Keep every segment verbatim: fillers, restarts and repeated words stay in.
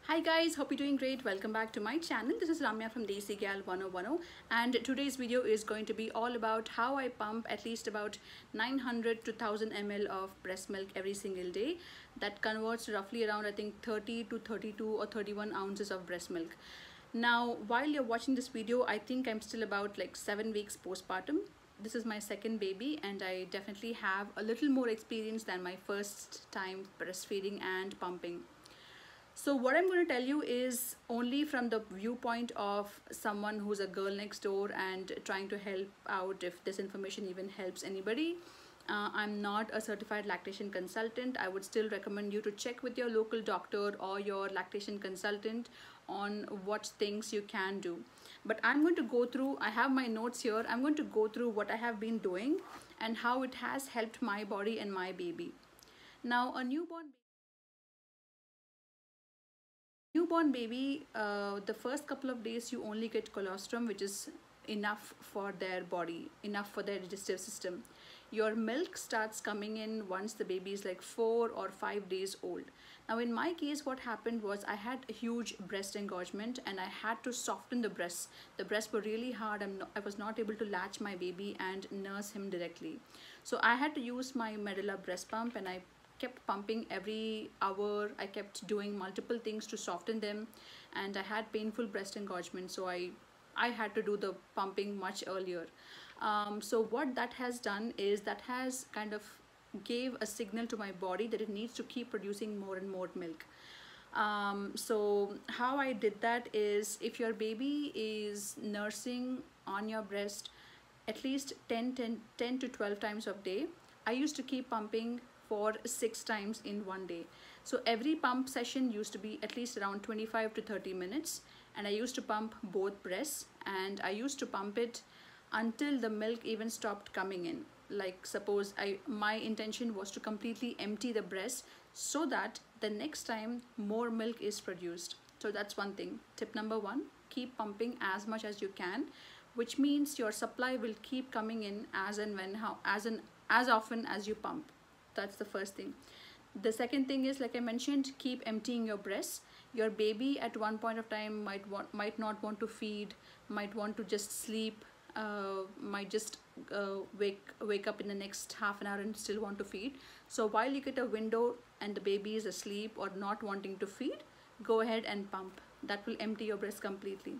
Hi guys, hope you're doing great. Welcome back to my channel. This is Ramya from Desi Gal one oh one oh, and today's video is going to be all about how I pump at least about nine hundred to one thousand milliliters of breast milk every single day. That converts roughly around I think thirty to thirty-two or thirty-one ounces of breast milk. Now while you're watching this video, I think I'm still about like seven weeks postpartum. This is my second baby and I definitely have a little more experience than my first time breastfeeding and pumping. So what I'm going to tell you is only from the viewpoint of someone who's a girl next door and trying to help out if this information even helps anybody. Uh, I'm not a certified lactation consultant. I would still recommend you to check with your local doctor or your lactation consultant on what things you can do. But I'm going to go through, I have my notes here, I'm going to go through what I have been doing and how it has helped my body and my baby. Now a newborn newborn baby, uh, the first couple of days you only get colostrum, which is enough for their body, enough for their digestive system. Your milk starts coming in once the baby is like four or five days old. Now in my case, what happened was I had a huge breast engorgement and I had to soften the breasts. The breasts were really hard. I'm not, I was not able to latch my baby and nurse him directly. So I had to use my Medela breast pump and I kept pumping every hour. I kept doing multiple things to soften them and I had painful breast engorgement, so I I had to do the pumping much earlier. Um, so what that has done is that has kind of gave a signal to my body that it needs to keep producing more and more milk. Um, so how I did that is if your baby is nursing on your breast at least ten, ten, ten to twelve times a day, I used to keep pumping for six times in one day. So every pump session used to be at least around twenty-five to thirty minutes and I used to pump both breasts and I used to pump it until the milk even stopped coming in. Like suppose I my intention was to completely empty the breast so that the next time more milk is produced. So that's one thing. Tip number one, keep pumping as much as you can, which means your supply will keep coming in as and when how as an as often as you pump. That's the first thing. The second thing is, like I mentioned, keep emptying your breasts. Your baby at one point of time might want might not want to feed, might want to just sleep, uh, might just uh, wake wake up in the next half an hour and still want to feed. So while you get a window and the baby is asleep or not wanting to feed, go ahead and pump. That will empty your breast completely.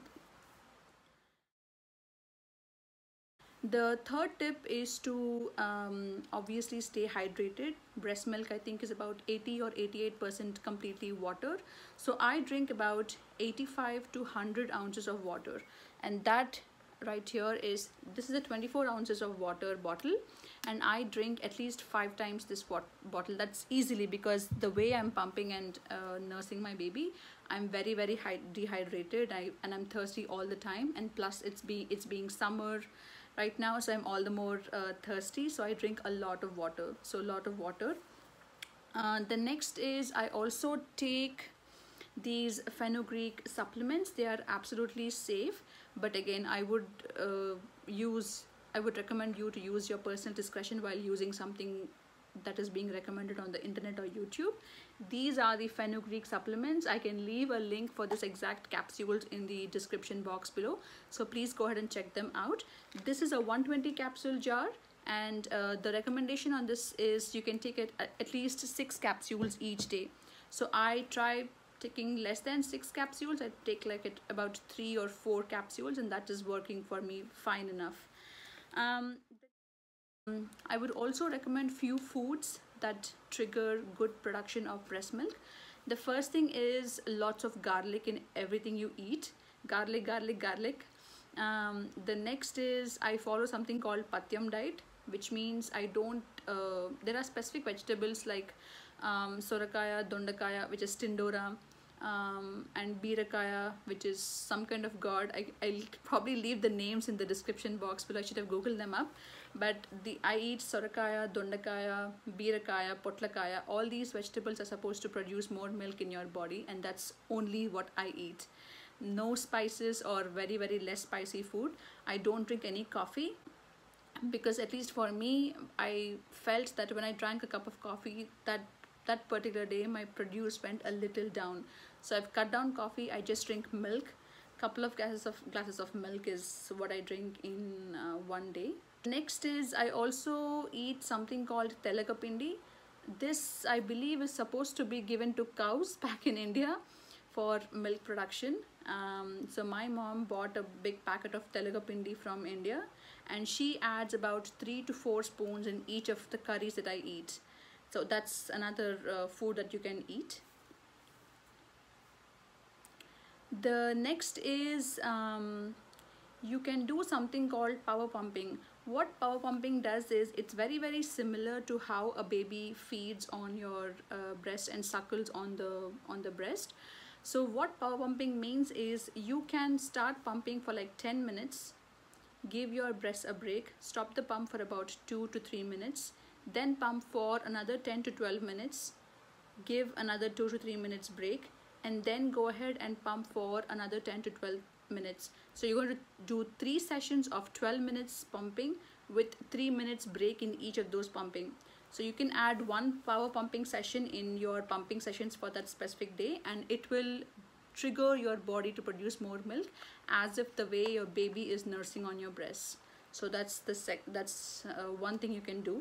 The third tip is to um, obviously stay hydrated. Breast milk I think is about eighty or eighty-eight percent completely water. So I drink about eighty-five to one hundred ounces of water, and that right here is, this is a twenty-four ounces of water bottle and I drink at least five times this bottle. That's easily because the way I'm pumping and uh, nursing my baby, I'm very very dehydrated I, and I'm thirsty all the time, and plus it's be it's being summer right now, so I'm all the more uh, thirsty, so I drink a lot of water. So a lot of water. Uh, the next is I also take these fenugreek supplements. They are absolutely safe, but again I would uh, use I would recommend you to use your personal discretion while using something that is being recommended on the internet or YouTube. These are the fenugreek supplements. I can leave a link for this exact capsules in the description box below, so please go ahead and check them out. This is a one hundred twenty capsule jar and uh, the recommendation on this is you can take it at least six capsules each day. So I try taking less than six capsules. I take like it about three or four capsules and that is working for me fine enough. um, I would also recommend few foods that trigger good production of breast milk. The first thing is lots of garlic in everything you eat. Garlic, garlic, garlic. Um, the next is I follow something called Patyam diet, which means I don't, uh, there are specific vegetables like um, Sorakaya, Dondakaya, which is Tindora, um, and Birakaya, which is some kind of god. I, I'll probably leave the names in the description box below. I should have googled them up. But the I eat Sorakaya, Dondakaya, Birakaya, Potlakaya. All these vegetables are supposed to produce more milk in your body, and that's only what I eat. No spices or very very less spicy food. I don't drink any coffee because at least for me, I felt that when I drank a cup of coffee, that that particular day my produce went a little down. So I've cut down coffee. I just drink milk. Couple of glasses of glasses of milk is what I drink in uh, one day. Next is I also eat something called telakapindi. This I believe is supposed to be given to cows back in India for milk production. Um, so my mom bought a big packet of telakapindi from India, and she adds about three to four spoons in each of the curries that I eat. So that's another uh, food that you can eat. The next is um, you can do something called power pumping. What power pumping does is it's very very similar to how a baby feeds on your uh, breast and suckles on the on the breast. So what power pumping means is you can start pumping for like ten minutes, give your breast a break, stop the pump for about two to three minutes, then pump for another ten to twelve minutes, give another two to three minutes break, and then go ahead and pump for another ten to twelve minutes. So you're going to do three sessions of twelve minutes pumping with three minutes break in each of those pumping. So you can add one power pumping session in your pumping sessions for that specific day, and it will trigger your body to produce more milk as if the way your baby is nursing on your breast. So that's the sec that's uh, one thing you can do.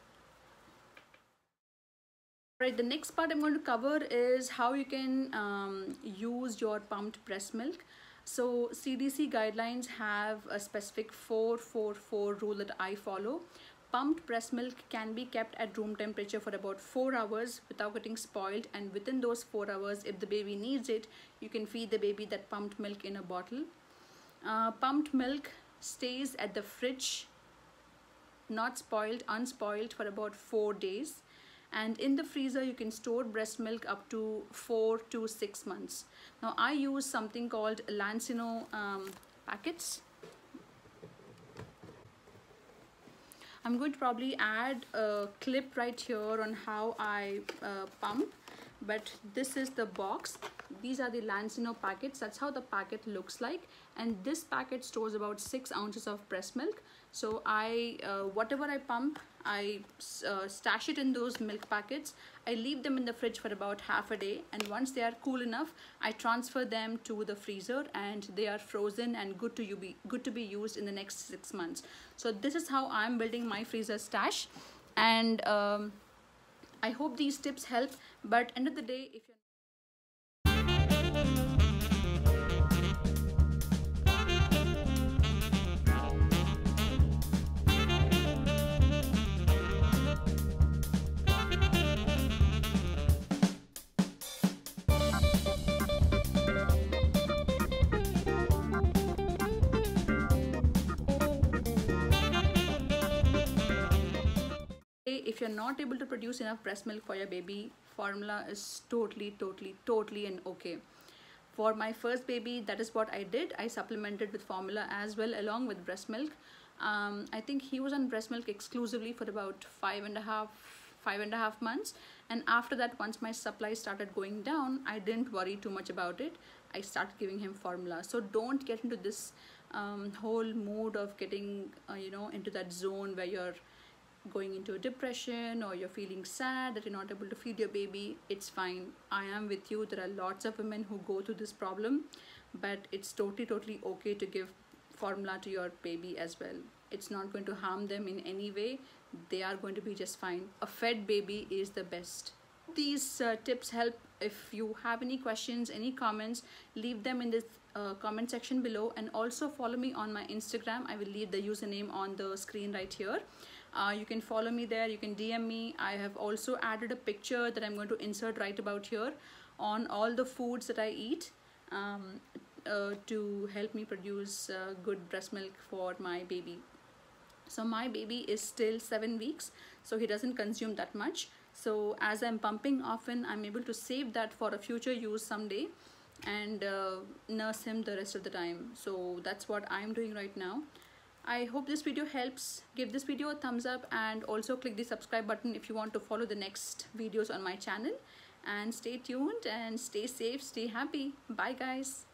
Right, the next part I'm going to cover is how you can um, use your pumped breast milk. So C D C guidelines have a specific four four four rule that I follow. Pumped breast milk can be kept at room temperature for about four hours without getting spoiled, and within those four hours, if the baby needs it, you can feed the baby that pumped milk in a bottle. Uh, pumped milk stays at the fridge, not spoiled, unspoiled, for about four days. And in the freezer you can store breast milk up to four to six months. Now I use something called Lancino um, packets. I'm going to probably add a clip right here on how I uh, pump, but this is the box. These are the Lancino packets. That's how the packet looks like, and this packet stores about six ounces of breast milk. So I uh, whatever I pump, I uh, stash it in those milk packets. I leave them in the fridge for about half a day, and once they are cool enough, I transfer them to the freezer, and they are frozen and good to you be good to be used in the next six months. So this is how I'm building my freezer stash, and um, I hope these tips help. But end of the day, if you're if you're not able to produce enough breast milk for your baby, formula is totally totally totally and okay. For my first baby, that is what I did. I supplemented with formula as well along with breast milk. um, I think he was on breast milk exclusively for about five and a half five and a half months, and after that, once my supply started going down, I didn't worry too much about it. I started giving him formula. So don't get into this um, whole mood of getting uh, you know into that zone where you're going into a depression or you're feeling sad that you're not able to feed your baby. It's fine. I am with you. There are lots of women who go through this problem, but it's totally totally okay to give formula to your baby as well. It's not going to harm them in any way. They are going to be just fine. A fed baby is the best. These uh, tips help. If you have any questions, any comments, leave them in the uh, comment section below, and also follow me on my Instagram. I will leave the username on the screen right here. Uh, you can follow me there, you can D M me. I have also added a picture that I'm going to insert right about here on all the foods that I eat um, uh, to help me produce uh, good breast milk for my baby. So my baby is still seven weeks, so he doesn't consume that much. So as I'm pumping often, I'm able to save that for a future use someday and uh, nurse him the rest of the time. So that's what I'm doing right now. I hope this video helps. Give this video a thumbs up, and also click the subscribe button if you want to follow the next videos on my channel. And stay tuned and stay safe, stay happy. Bye guys.